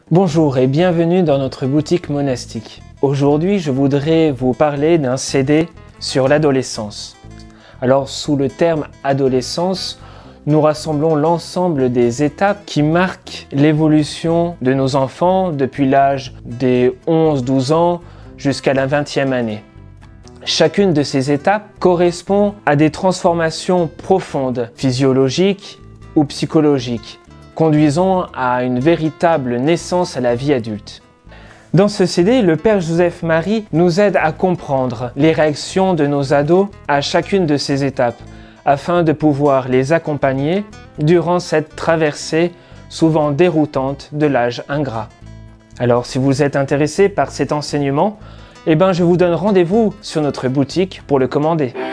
Bonjour et bienvenue dans notre boutique monastique. Aujourd'hui, je voudrais vous parler d'un CD sur l'adolescence. Alors, sous le terme adolescence, nous rassemblons l'ensemble des étapes qui marquent l'évolution de nos enfants depuis l'âge des 11-12 ans jusqu'à la 20e année. Chacune de ces étapes correspond à des transformations profondes, physiologiques ou psychologiques, conduisant à une véritable naissance à la vie adulte. Dans ce CD, le Père Joseph Marie nous aide à comprendre les réactions de nos ados à chacune de ces étapes, afin de pouvoir les accompagner durant cette traversée souvent déroutante de l'âge ingrat. Alors, si vous êtes intéressé par cet enseignement, je vous donne rendez-vous sur notre boutique pour le commander.